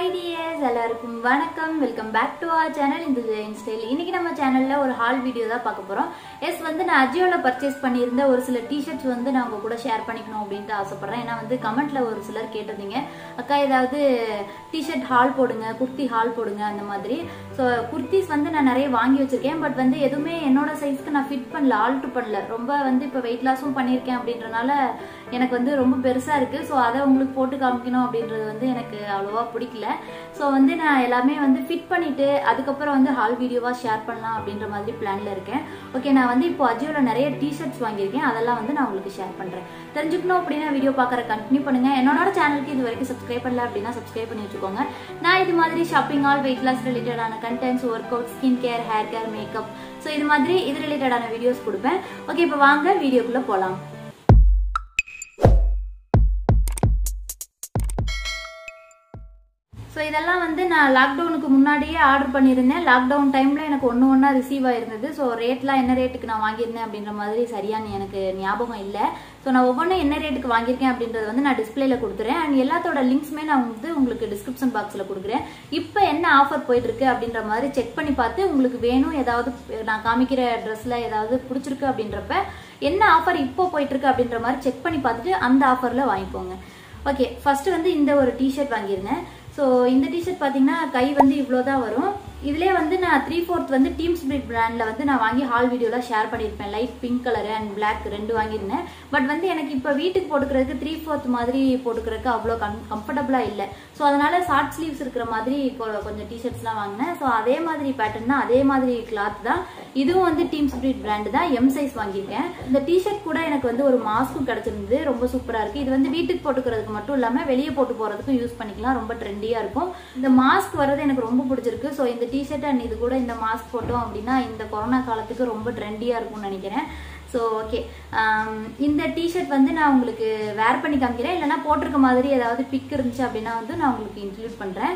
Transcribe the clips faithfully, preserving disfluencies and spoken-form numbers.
Hi dears, எல்லாருக்கும் வணக்கம். Welcome back to our channel இந்த ஜெயின் ஸ்டைல். இன்னைக்கு நம்ம சேனல்ல ஒரு ஹால் வீடியோ தான் பார்க்க போறோம். எஸ் வந்து நான் அஜியோல பர்ச்சேஸ் பண்ணியிருந்த ஒரு சில டி-ஷர்ட்ஸ் வந்து நான் உங்க கூட ஷேர் பண்ணிக்கணும் அப்படினு ஆசைப்படுறேன். ஏன்னா வந்து கமெண்ட்ல ஒரு சிலர் கேட்டிருந்தீங்க, அக்கா ஏதாவது டி-ஷர்ட் ஹால் போடுங்க, குர்த்தி ஹால் போடுங்க அந்த மாதிரி. ஸோ குர்த்திஸ் வந்து நான் நிறைய வாங்கி வச்சிருக்கேன். பட் வந்து எதுவுமே என்னோட சைஸ்க்கு நான் ஃபிட் பண்ணல, ஆல்டர் பண்ணல. ரொம்ப வந்து இப்போ வெயிட் லாஸும் பண்ணியிருக்கேன் அப்படின்றனால எனக்கு வந்து ரொம்ப பெருசா இருக்கு. ஸோ அதை உங்களுக்கு போட்டு காமிக்கணும் அப்படின்றது வந்து எனக்கு அவ்வளோவா பிடிக்கல. ஸோ வந்து நான் எல்லாமே வந்து ஃபிட் பண்ணிட்டு அதுக்கப்புறம் வந்து ஹால் வீடியோவா ஷேர் பண்ணலாம் அப்படின்ற மாதிரி பிளான்ல இருக்கேன். ஓகே, நான் வந்து இப்போ அஜியோல நிறைய டி-ஷர்ட்ஸ் வாங்கியிருக்கேன். அதெல்லாம் வந்து நான் உங்களுக்கு ஷேர் பண்றேன். தெரிஞ்சுக்கணும் அப்படின்னா வீடியோ பார்க்குற கண்டினியூ பண்ணுங்க. என்னோட சேனலுக்கு இது வரைக்கும் சப்ஸ்கிரைப் பண்ணல அப்படின்னா சப்ஸ்கிரைப் பண்ணி வச்சுக்கோங்க. நான் இது மாதிரி ஷாப்பிங் ஆல் வெயிட் லாஸ் ரிலேட்டடான contents, work out, skin care, hair care, makeup, so இது மாதிரி இது ரிலேட்டடான வீடியோஸ் கொடுப்பேன். ஓகே, இப்போ வாங்க வீடியோக்குள்ள போகலாம். ஸோ இதெல்லாம் வந்து நான் லாக்டவுனுக்கு முன்னாடியே ஆர்டர் பண்ணியிருந்தேன். லாக்டவுன் டைமில் எனக்கு ஒன்று ஒன்றா ரிசீவ் ஆயிருந்தது. ஸோ ரேட்லாம் என்ன ரேட்டுக்கு நான் வாங்கியிருந்தேன் அப்படின்ற மாதிரி சரியான எனக்கு ஞாபகம் இல்லை. ஸோ நான் ஒவ்வொன்றும் என்ன ரேட்டுக்கு வாங்கியிருக்கேன் அப்படின்றது வந்து நான் டிஸ்பிளேல கொடுத்துறேன். அண்ட் எல்லாத்தோட லிங்க்ஸுமே நான் வந்து உங்களுக்கு டிஸ்கிரிப்ஷன் பாக்ஸில் கொடுக்குறேன். இப்போ என்ன ஆஃபர் போயிட்டு இருக்கு அப்படின்ற மாதிரி செக் பண்ணி பார்த்து உங்களுக்கு வேணும், ஏதாவது நான் காமிக்கிற ட்ரெஸ்ல ஏதாவது பிடிச்சிருக்கு அப்படின்றப்ப என்ன ஆஃபர் இப்போ போயிட்டு இருக்கு அப்படின்ற மாதிரி செக் பண்ணி பார்த்துட்டு அந்த ஆஃபர்ல வாங்கிக்கோங்க. ஓகே, ஃபர்ஸ்ட் வந்து இந்த ஒரு டிஷர்ட் வாங்கியிருந்தேன். ஸோ இந்த டிஷர்ட் பார்த்தீங்கன்னா கை வந்து இவ்வளோதான் வரும். இதுலேயே வந்து நான் த்ரீ ஃபோர்த் வந்து டீம் ஸ்பிரிட் பிராண்டில் வந்து நான் வாங்கி ஹால் வீடியோலாம் ஷேர் பண்ணியிருப்பேன். Light pink colour and black ரெண்டு வாங்கியிருந்தேன். பட் வந்து எனக்கு இப்போ வீட்டுக்கு போட்டுக்கிறதுக்கு த்ரீ ஃபோர்த் மாதிரி போட்டுக்கிறதுக்கு அவ்வளோ கம் கம்ஃபர்டபுளாக இல்லை. ஸோ அதனால ஷார்ட் ஸ்லீவ்ஸ் இருக்கிற மாதிரி கொஞ்சம் டிஷர்ட்ஸ்லாம் வாங்கினேன். ஸோ அதே மாதிரி பேட்டர்ன் தான், அதே மாதிரி கிளாத் தான். இதுவும் வந்து டீம் ஸ்பிரிட் பிராண்டு தான். எம் சைஸ் வாங்கியிருக்கேன். இந்த டிஷர்ட் கூட எனக்கு வந்து ஒரு மாஸ்க்கும் கிடைச்சிருந்தது. ரொம்ப சூப்பராக இருக்குது. இது வந்து வீட்டுக்கு போட்டுக்கிறதுக்கு மட்டும் இல்லாமல் வெளியே போட்டு போகிறதுக்கும் யூஸ் பண்ணிக்கலாம். ரொம்ப ட்ரெண்டியாக இருக்கும். இந்த மாஸ்க் வர்றது எனக்கு ரொம்ப பிடிச்சிருக்கு. ஸோ இந்த டிஷர்ட் அண்ட் இது கூட இந்த மாஸ்க் போட்டோம் அப்படின்னா இந்த கொரோனா காலத்துக்கு ரொம்ப ட்ரெண்டியாக இருக்கும்னு நினைக்கிறேன். ஸோ ஓகே, இந்த டிஷர்ட் வந்து நான் உங்களுக்கு வேர் பண்ணி காமிக்கிறேன். இல்லைன்னா போட்டிருக்க மாதிரி ஏதாவது பிக் இருந்துச்சு அப்படின்னா வந்து நான் உங்களுக்கு இன்க்ளூட் பண்ணுறேன்.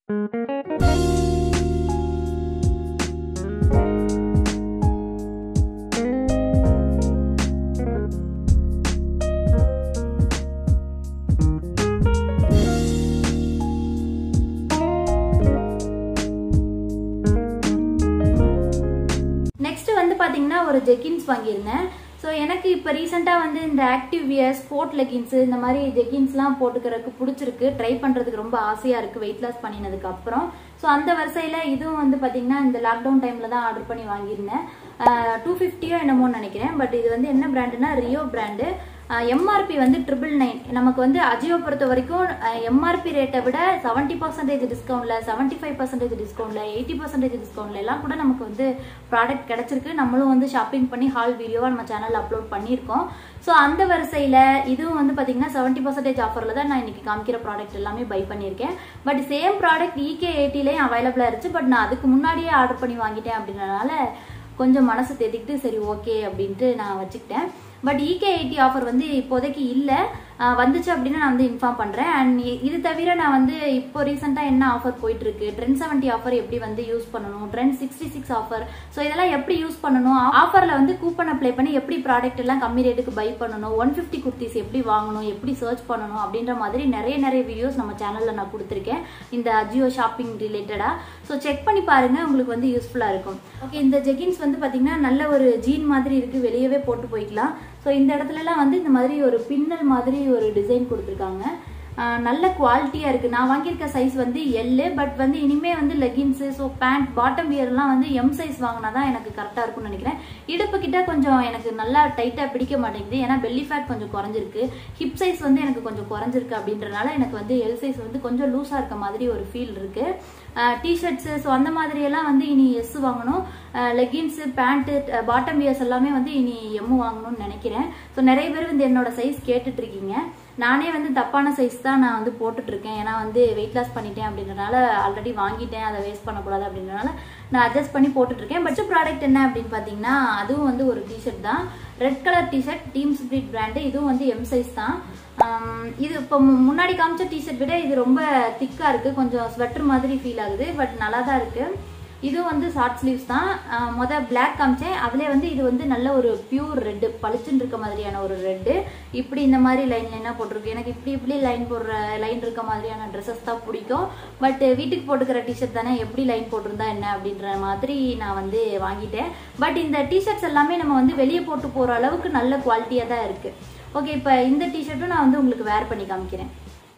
பாத்தீங்கன்னா ஒரு ஜெகின்ஸ் வாங்கியிருந்தேன். ஸோ எனக்கு இப்போ ரீசெண்டாக வந்து இந்த ஆக்டிவ் வியர், ஸ்போர்ட் லெகின்ஸ், இந்த மாதிரி ஜெகின்ஸ்லாம் போட்டுக்கிறதுக்கு பிடிச்சிருக்கு. ட்ரை பண்ணுறதுக்கு ரொம்ப ஆசையாக இருக்குது வெயிட் லாஸ் பண்ணினதுக்கு அப்புறம். ஸோ அந்த வரிசையில் இதுவும் வந்து பார்த்தீங்கன்னா இந்த லாக்டவுன் டைமில் தான் ஆர்டர் பண்ணி வாங்கியிருந்தேன். டூ ஃபிஃப்டியோ என்னமோன்னு நினைக்கிறேன். பட் இது வந்து என்ன பிராண்டுனா ரியோ பிராண்டு. எம்ஆர்பி வந்து ட்ரிபிள் நைன். நமக்கு வந்து அஜியோ பொறுத்த வரைக்கும் எம்ஆர்பி ரேட்டை விட செவன்டி பர்சன்டேஜ் டிஸ்கவுண்ட்ல, செவன்டி ஃபைவ் பர்சன்டேஜ் டிஸ்கவுண்ட்ல, எயிட்டி பர்சன்டேஜ் டிஸ்கவுண்ட்ல எல்லாம் கூட நமக்கு வந்து ப்ராடக்ட் கிடைச்சிருக்கு. நம்மளும் வந்து ஷாப்பிங் பண்ணி ஹால் வீடியோவா நம்ம சேனல்ல அப்லோட் பண்ணியிருக்கோம். ஸோ அந்த வரிசையில இதுவும் வந்து பாத்தீங்கன்னா செவன்டி பர்சன்டேஜ் ஆஃபர்ல தான் நான் இன்னைக்கு காமிக்கிற ப்ராடக்ட் எல்லாமே பை பண்ணியிருக்கேன். பட் சேம் ப்ராடக்ட் இகே எயிட்டிலையும் அவைலபிளா இருந்துச்சு. பட் நான் அதுக்கு முன்னாடியே ஆர்டர் பண்ணி வாங்கிட்டேன் அப்படின்றனால கொஞ்சம் மனசு தேத்திக்கிட்டு சரி ஓகே அப்படின்ட்டு நான் வச்சுக்கிட்டேன். பட் இகே எயிட்டி ஆஃபர் வந்து இப்போதைக்கு இல்லை. வந்துச்சு அப்படின்னா நான் வந்து இன்ஃபார்ம் பண்றேன். அண்ட் இது தவிர நான் வந்து இப்போ ரீசெண்டா என்ன ஆஃபர் போயிட்டு இருக்கு, ட்ரெண்ட் செவன்டி ஆஃபர் எப்படி வந்து யூஸ் பண்ணணும், trend sixty six offer, so இதெல்லாம் எப்படி யூஸ் பண்ணணும், ஆஃபர்ல வந்து கூப்பன் அப்ளை பண்ணி எப்படி ப்ராடக்ட் எல்லாம் கம்மி ரேட்டுக்கு பை பண்ணணும், ஒன் ஃபிஃப்டி குர்த்திஸ் எப்படி வாங்கணும், எப்படி சர்ச் பண்ணணும் அப்படின்ற மாதிரி நிறைய நிறைய வீடியோஸ் நம்ம சேனல்ல நான் கொடுத்துருக்கேன் இந்த அஜியோ ஷாப்பிங் ரிலேட்டடா. ஸோ செக் பண்ணி பாருங்க, உங்களுக்கு வந்து யூஸ்ஃபுல்லா இருக்கும். ஓகே, இந்த ஜெகின்ஸ் வந்து பாத்தீங்கன்னா நல்ல ஒரு ஜீன் மாதிரி இருக்கு, வெளியவே போட்டு போய்க்கலாம். ஸோ இந்த இடத்துலலாம் வந்து இந்த மாதிரி ஒரு பின்னல் மாதிரி ஒரு டிசைன் கொடுத்துருக்காங்க. நல்ல குவாலிட்டியாக இருக்குது. நான் வாங்கியிருக்க சைஸ் வந்து எல்லு. பட் வந்து இனிமேல் வந்து லெகின்ஸு, ஸோ பேண்ட், பாட்டம் வியர்லாம் வந்து எம் சைஸ் வாங்கினா தான் எனக்கு கரெக்டாக இருக்கும்னு நினைக்கிறேன். இடுப்பு கிட்ட கொஞ்சம் எனக்கு நல்லா டைட்டாக பிடிக்க மாட்டேங்குது. ஏன்னா பெல்லி ஃபேட் கொஞ்சம் குறைஞ்சிருக்கு. ஹிப் சைஸ் வந்து எனக்கு கொஞ்சம் குறைஞ்சிருக்கு அப்படின்றனால எனக்கு வந்து எல் சைஸ் வந்து கொஞ்சம் லூஸாக இருக்க மாதிரி ஒரு ஃபீல் இருக்குது. டிஷர்ட்ஸு, ஸோ அந்த மாதிரியெல்லாம் வந்து இனி எஸ் வாங்கணும். லெகின்ஸு, பேண்ட்டு, பாட்டம் வியர்ஸ் எல்லாமே வந்து இனி எம் வாங்கணும்னு நினைக்கிறேன். ஸோ நிறைய பேர் வந்து என்னோட சைஸ் கேட்டுட்டு இருக்கீங்க. நானே வந்து தப்பான சைஸ் தான் நான் வந்து போட்டுட்டு இருக்கேன். ஏன்னா வந்து வெயிட் லாஸ் பண்ணிட்டேன் அப்படின்றனால, ஆல்ரெடி வாங்கிட்டேன், அதை வேஸ்ட் பண்ணக்கூடாது அப்படின்றனால நான் அட்ஜஸ்ட் பண்ணி போட்டுட்டு இருக்கேன். பட் ப்ராடக்ட் என்ன அப்படின்னு பார்த்தீங்கன்னா அதுவும் வந்து ஒரு டிஷர்ட் தான். Red colour tshirt, team spirit brand. இதுவும் வந்து எம் சைஸ் தான். இது இப்போ முன்னாடி காமிச்ச டிஷர்ட் விட இது ரொம்ப திக்கா இருக்கு. கொஞ்சம் ஸ்வெட்டர் மாதிரி ஃபீல் ஆகுது. பட் நல்லா தான் இருக்கு. இது வந்து ஷார்ட் ஸ்லீவ்ஸ் தான். மொதல் பிளாக் காமிச்சேன், அதுலேயே வந்து இது வந்து நல்ல ஒரு பியூர் ரெட்டு, பளிச்சுன்னு இருக்க மாதிரியான ஒரு ரெட்டு. இப்படி இந்த மாதிரி லைன் லைனாக போட்டிருக்கு. எனக்கு இப்படி இப்படி லைன் போடுற லைன் இருக்க மாதிரியான ட்ரெஸ்ஸஸ் தான் பிடிக்கும். பட் வீட்டுக்கு போட்டுக்கிற டிஷர்ட் தானே, எப்படி லைன் போட்டிருந்தா என்ன அப்படின்ற மாதிரி நான் வந்து வாங்கிட்டேன். பட் இந்த டிஷர்ட்ஸ் எல்லாமே நம்ம வந்து வெளியே போட்டு போகிற அளவுக்கு நல்ல குவாலிட்டியாக தான் இருக்குது. ஓகே, இப்போ இந்த டிஷர்ட்டும் நான் வந்து உங்களுக்கு வேர் பண்ணி காமிக்கிறேன்.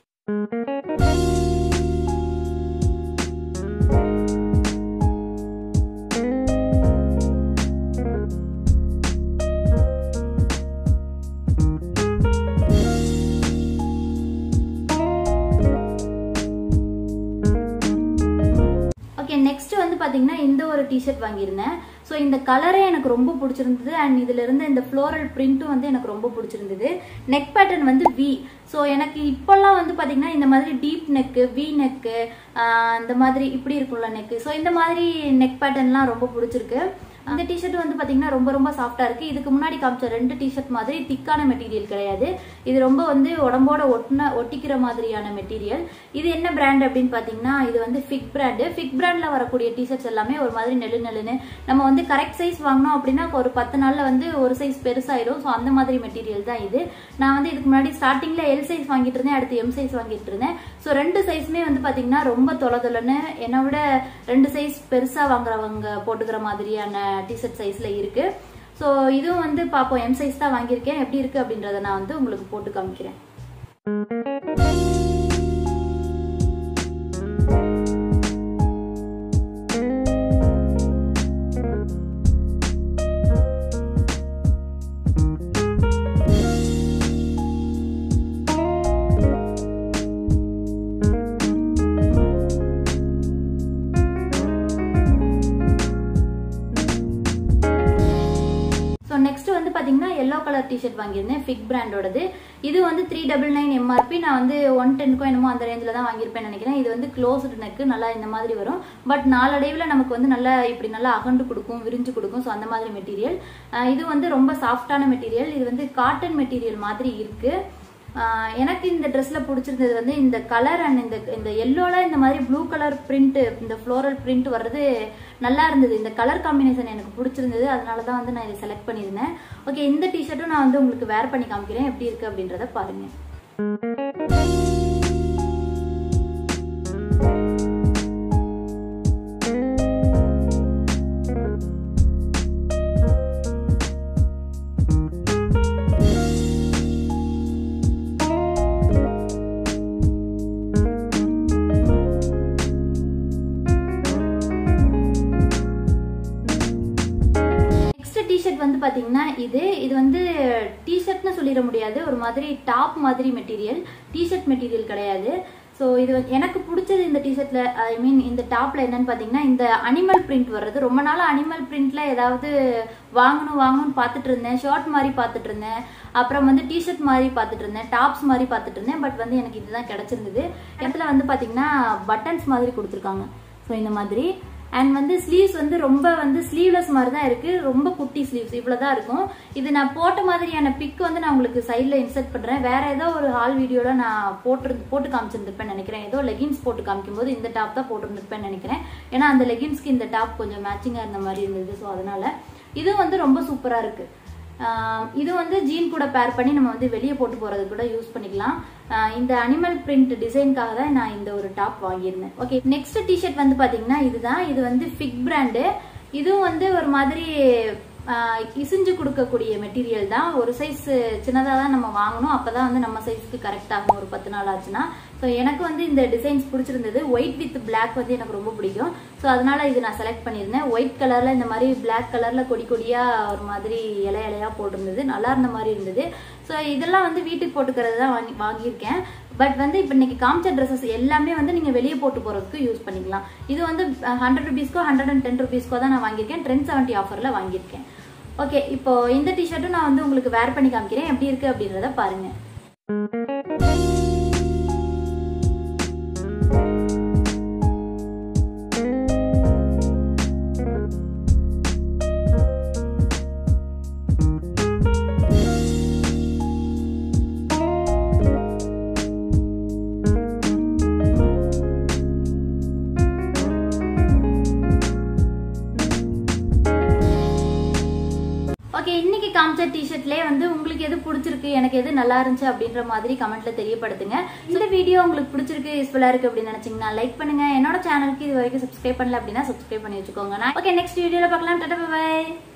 நெக்ஸ்ட் வந்து பாத்தீங்கன்னா இந்த ஒரு டிஷர்ட் வாங்கியிருந்தேன். ஸோ இந்த கலரே எனக்கு ரொம்ப பிடிச்சிருந்தது. அண்ட் இதுல இருந்த இந்த ஃப்ளோரல் பிரிண்ட்டும் வந்து எனக்கு ரொம்ப பிடிச்சிருந்தது. நெக் பேட்டர்ன் வந்து வி. ஸோ எனக்கு இப்பெல்லாம் வந்து பாத்தீங்கன்னா இந்த மாதிரி டீப் நெக்கு, வி நெக்கு, இந்த மாதிரி இப்படி இருக்கும்ல நெக்கு. ஸோ இந்த மாதிரி நெக் பேட்டர்ன்லாம் ரொம்ப பிடிச்சிருக்கு. இந்த டிஷர்ட் வந்து பாத்தீங்கன்னா ரொம்ப ரொம்ப சாஃப்டா இருக்கு. இதுக்கு முன்னாடி காமிச்ச ரெண்டு டிஷர்ட் மாதிரி திக்கான மெட்டீரியல் கிடையாது. இது ரொம்ப வந்து உடம்போட ஒட்டின ஒட்டிக்கிற மாதிரியான மெட்டீரியல். இது என்ன பிராண்ட் அப்படின்னு பாத்தீங்கன்னா இது வந்து ஃபிக் பிராண்டு. ஃபிக் பிராண்ட்ல வரக்கூடிய டிஷர்ட்ஸ் எல்லாமே ஒரு மாதிரி நெல்லு நெல்லுன்னு நம்ம வந்து கரெக்ட் சைஸ் வாங்கினோம் அப்படின்னா ஒரு பத்து நாள்ல வந்து ஒரு சைஸ் பெருசாயிடும். ஸோ அந்த மாதிரி மெட்டீரியல் தான் இது. நான் வந்து இதுக்கு முன்னாடி ஸ்டார்டிங்ல எல் சைஸ் வாங்கிட்டு இருந்தேன், அடுத்து எம் சைஸ் வாங்கிட்டு இருந்தேன். ஸோ ரெண்டு சைஸுமே வந்து பாத்தீங்கன்னா ரொம்ப தொலை தொலைன்னு என்னை விட ரெண்டு சைஸ் பெருசா வாங்குறவங்க போட்டுக்கிற மாதிரியான டிஷர்ட் சைஸ்ல இருக்கு. ஸோ இதுவும் வந்து பாப்போம், எம் சைஸ் தான் வாங்கியிருக்கேன், எப்படி இருக்கு அப்படின்றத நான் வந்து உங்களுக்கு போட்டு காமிக்கிறேன். நெக்ஸ்ட் வந்து பாத்தீங்கன்னா எல்லோ கலர் டிஷர்ட் வாங்கியிருந்தேன், ஃபிக் பிராண்டோடது. இது வந்து த்ரீ டபுள் நைன் எம்ஆர்பி. நான் வந்து ஒன் டென்க்கோ என்னமோ அந்த ரேஞ்சில் தான் வாங்கியிருப்பேன் நினைக்கிறேன். இது வந்து க்ளோஸ்டு நெக்கு, நல்லா இந்த மாதிரி வரும். பட் நாளடைவில் நமக்கு வந்து நல்லா இப்படி நல்லா அகண்டு கொடுக்கும், விரிஞ்சு கொடுக்கும். ஸோ அந்த மாதிரி மெட்டீரியல். இது வந்து ரொம்ப சாஃப்டான மெட்டீரியல். இது வந்து காட்டன் மெட்டீரியல் மாதிரி இருக்கு. எனக்கு இந்த ட்ரெஸ்ல பிடிச்சிருந்தது வந்து இந்த கலர் அண்ட் இந்த இந்த எல்லோல இந்த மாதிரி ப்ளூ கலர் பிரிண்ட், இந்த ஃப்ளோரல் பிரிண்ட் வர்றது நல்லா இருந்தது. இந்த கலர் காம்பினேஷன் எனக்கு பிடிச்சிருந்தது, அதனால தான் வந்து நான் இதை செலக்ட் பண்ணியிருந்தேன். ஓகே, இந்த டிஷர்ட்டும் நான் வந்து உங்களுக்கு வேர் பண்ணி காமிக்கிறேன், எப்படி இருக்கு அப்படின்றத பாருங்க. டிஷர்ட் வந்து பாத்தீங்கன்னா இது இது வந்து டிஷர்ட்னு சொல்லிட முடியாது, ஒரு மாதிரி டாப் மாதிரி மெட்டீரியல், டிஷர்ட் மெட்டீரியல் கிடையாது. ஸோ இது எனக்கு பிடிச்சது இந்த டிஷர்ட்ல, ஐ மீன் இந்த டாப்ல என்னன்னு பாத்தீங்கன்னா இந்த அனிமல் பிரிண்ட் வர்றது. ரொம்ப நாள் அனிமல் பிரிண்ட்ல ஏதாவது வாங்கணும் வாங்கணும்னு பார்த்துட்டு இருந்தேன். ஷர்ட் மாதிரி பார்த்துட்டு இருந்தேன், அப்புறம் வந்து டிஷர்ட் மாதிரி பார்த்துட்டு இருந்தேன், டாப்ஸ் மாதிரி பார்த்துட்டு இருந்தேன். பட் வந்து எனக்கு இதுதான் கிடைச்சிருந்தது. இடத்துல வந்து பாத்தீங்கன்னா பட்டன்ஸ் மாதிரி கொடுத்துருக்காங்க. ஸோ இந்த மாதிரி அண்ட் வந்து ஸ்லீவ்ஸ் வந்து ரொம்ப வந்து ஸ்லீவ்லெஸ் மாதிரி தான் இருக்கு, ரொம்ப குட்டி ஸ்லீவ்ஸ் இவ்வளவுதான் இருக்கும். இது நான் போட்ட மாதிரியான பிக் வந்து நான் உங்களுக்கு சைட்ல இன்சர்ட் பண்றேன். வேற ஏதோ ஒரு ஹால் வீடியோல நான் போட்டு போட்டு காமிச்சிருந்திருப்பேன் நினைக்கிறேன். ஏதோ லெகின்ஸ் போட்டு காமிக்கும் போது இந்த டாப் தான் போட்டுருந்திருப்பேன் நினைக்கிறேன். ஏன்னா அந்த லெகின்ஸ்க்கு இந்த டாப் கொஞ்சம் மேட்சிங்கா இருந்த மாதிரி இருந்தது. ஸோ அதனால இது வந்து ரொம்ப சூப்பரா இருக்கு. இது வந்து ஜீன் கூட பேர் பண்ணி நம்ம வந்து வெளியே போட்டு போறது கூட யூஸ் பண்ணிக்கலாம். இந்த அனிமல் பிரிண்ட் டிசைனுக்காக தான் நான் இந்த ஒரு டாப் வாங்கியிருந்தேன். ஓகே, நெக்ஸ்ட் டிஷர்ட் வந்து பாத்தீங்கன்னா இதுதான். இது வந்து ஃபிக் பிராண்டு. இதுவும் வந்து ஒரு மாதிரி இசிஞ்சு கொடுக்கக்கூடிய மெட்டீரியல் தான். ஒரு சைஸ் சின்னதாக தான் நம்ம வாங்கணும், அப்பதான் வந்து நம்ம சைஸ்க்கு கரெக்ட் ஆகும் ஒரு பத்து நாள் ஆச்சுன்னா. ஸோ எனக்கு வந்து இந்த டிசைன்ஸ் பிடிச்சிருந்தது. ஒயிட் வித் பிளாக் வந்து எனக்கு ரொம்ப பிடிக்கும். ஸோ அதனால இது நான் செலக்ட் பண்ணியிருந்தேன். ஒயிட் கலர்ல இந்த மாதிரி பிளாக் கலர்ல கொடி கொடியா ஒரு மாதிரி இலை இலையா போட்டிருந்தது, நல்லா இருந்த மாதிரி இருந்தது. ஸோ இதெல்லாம் வந்து வீட்டுக்கு போட்டுக்கிறது தான் வாங்கி வாங்கியிருக்கேன். பட் வந்து இப்போ இன்னைக்கு காமிச்ச ட்ரெஸ்ஸஸ் எல்லாமே வந்து நீங்க வெளியே போட்டு போறதுக்கு யூஸ் பண்ணிக்கலாம். இது வந்து ஹண்ட்ரட் ருபீஸ்க்கோ ஹண்ட்ரட் அண்ட் டென் ருபீஸ்க்கோ தான் நான் வாங்கியிருக்கேன். ட்ரெண்ட் செவன்ட்டி ஆஃபர்ல வாங்கியிருக்கேன். ஓகே, இப்போ இந்த டிஷர்ட்டும் நான் வந்து உங்களுக்கு வேர் பண்ணி காமிக்கிறேன், எப்படி இருக்கு அப்படின்றத பாருங்க. காமிச்ச டிஷர்ட்லயே வந்து உங்களுக்கு எது பிடிச்சிருக்கு, எனக்கு எது நல்லா இருந்துச்சு அப்படின்ற மாதிரி கமெண்ட்ல தெரியப்படுத்துங்க. இந்த வீடியோ உங்களுக்கு பிடிச்சிருக்கு, யூஸ்ஃபுல்லா இருக்கு அப்படின்னு நினைச்சீங்கன்னா லைக் பண்ணுங்க. என்னோட சேனலுக்கு இது வரைக்கும் சப்ஸ்கிரைப் பண்ணல அப்படின்னா சப்ஸ்கிரைப் பண்ணி வச்சுக்கோங்க. ஓகே, நெக்ஸ்ட் வீடியோல பார்க்கலாம். Tata by.